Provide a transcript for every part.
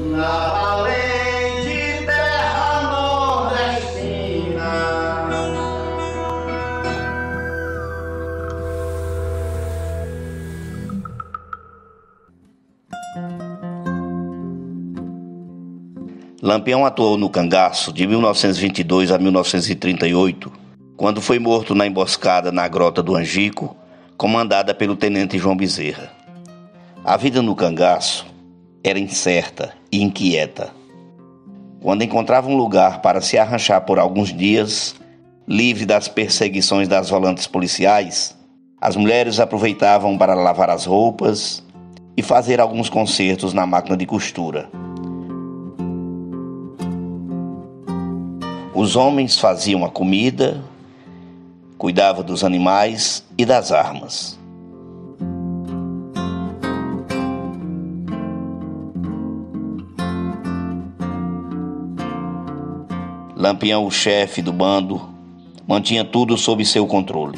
na valente terra nordestina. Lampião atuou no Cangaço de 1922 a 1938, quando foi morto na emboscada na Grota do Angico, comandada pelo tenente João Bezerra. A vida no Cangaço era incerta e inquieta. Quando encontrava um lugar para se arranchar por alguns dias, livre das perseguições das volantes policiais, as mulheres aproveitavam para lavar as roupas e fazer alguns consertos na máquina de costura. Os homens faziam a comida, cuidavam dos animais e das armas. Lampião, o chefe do bando, mantinha tudo sob seu controle.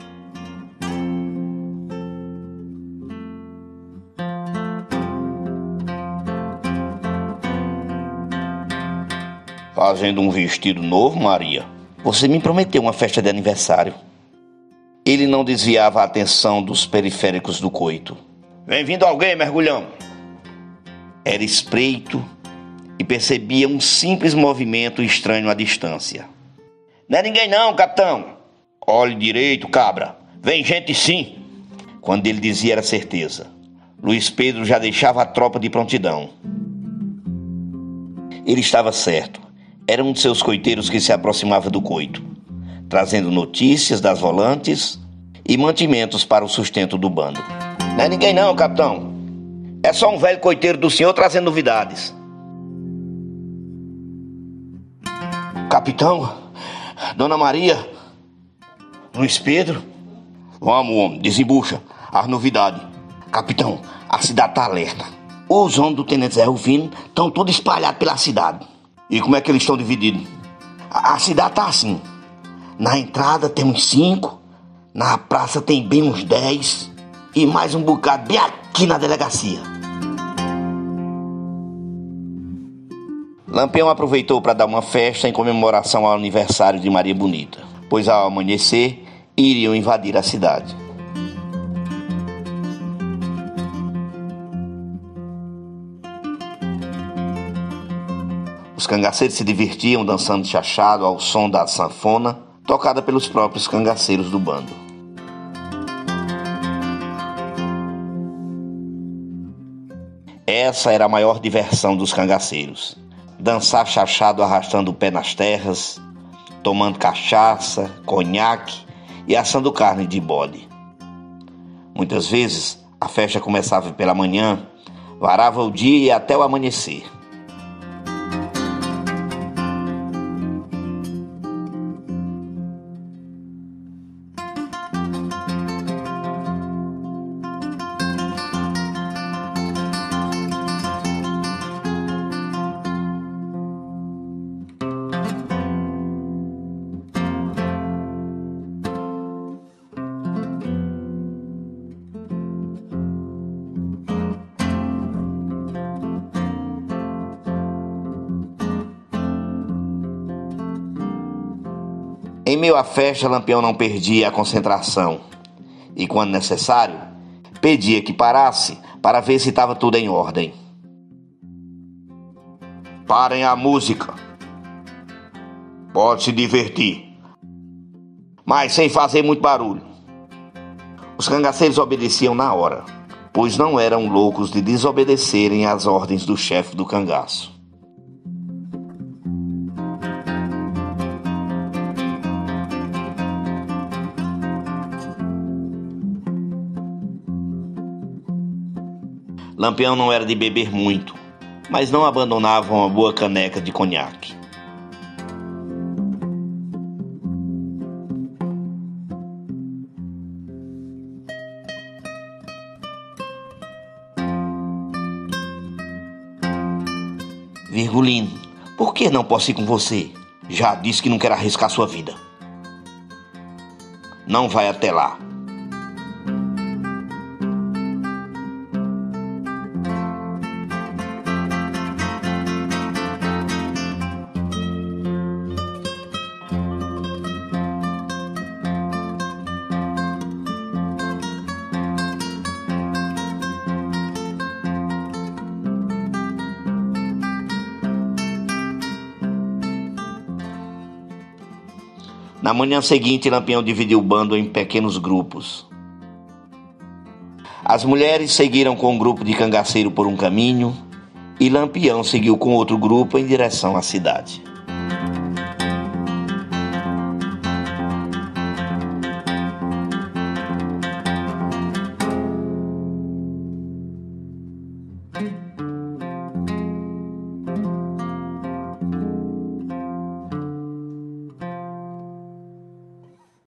Fazendo um vestido novo, Maria? Você me prometeu uma festa de aniversário. Ele não desviava a atenção dos periféricos do coito. Vem vindo alguém, mergulhão. Era espreito e percebia um simples movimento estranho à distância. Não é ninguém não, capitão. Olhe direito, cabra. Vem gente sim. Quando ele dizia era certeza. Luiz Pedro já deixava a tropa de prontidão. Ele estava certo. Era um de seus coiteiros que se aproximava do coito, trazendo notícias das volantes e mantimentos para o sustento do bando. Não é ninguém não, capitão. É só um velho coiteiro do senhor trazendo novidades. Capitão, Dona Maria, Luiz Pedro. Vamos, homem, desembucha as novidades. Capitão, a cidade está alerta. Os homens do Tenente Zé Rufino estão todos espalhados pela cidade. E como é que eles estão divididos? A cidade está assim. Na entrada tem uns 5, na praça tem bem uns 10 e mais um bocado bem aqui na delegacia. Lampião aproveitou para dar uma festa em comemoração ao aniversário de Maria Bonita, pois ao amanhecer iriam invadir a cidade. Os cangaceiros se divertiam dançando chachado ao som da sanfona, tocada pelos próprios cangaceiros do bando. Essa era a maior diversão dos cangaceiros. Dançar chachado arrastando o pé nas terras, tomando cachaça, conhaque e assando carne de bode. Muitas vezes a festa começava pela manhã, varava o dia e até o amanhecer. Em meio à festa, Lampião não perdia a concentração e, quando necessário, pedia que parasse para ver se estava tudo em ordem. Parem a música. Pode se divertir, mas sem fazer muito barulho. Os cangaceiros obedeciam na hora, pois não eram loucos de desobedecerem às ordens do chefe do cangaço. Lampião não era de beber muito, mas não abandonava uma boa caneca de conhaque. Virgulino, por que não posso ir com você? Já disse que não quer arriscar sua vida. Não vai até lá. Na manhã seguinte, Lampião dividiu o bando em pequenos grupos. As mulheres seguiram com um grupo de cangaceiro por um caminho e Lampião seguiu com outro grupo em direção à cidade.